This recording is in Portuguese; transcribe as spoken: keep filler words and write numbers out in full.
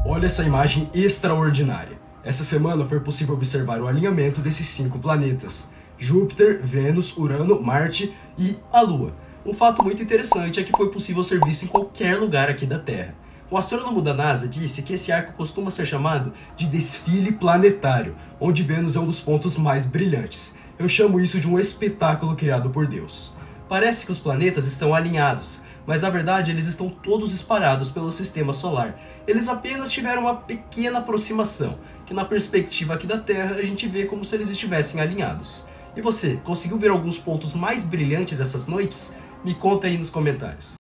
Olha essa imagem extraordinária. Essa semana foi possível observar o alinhamento desses cinco planetas: Júpiter, Vênus, Urano, Marte e a Lua. Um fato muito interessante é que foi possível ser visto em qualquer lugar aqui da Terra. O astrônomo da NASA disse que esse arco costuma ser chamado de desfile planetário, onde Vênus é um dos pontos mais brilhantes. Eu chamo isso de um espetáculo criado por Deus. Parece que os planetas estão alinhados, mas na verdade eles estão todos espalhados pelo sistema solar. Eles apenas tiveram uma pequena aproximação, que na perspectiva aqui da Terra a gente vê como se eles estivessem alinhados. E você, conseguiu ver alguns pontos mais brilhantes essas noites? Me conta aí nos comentários.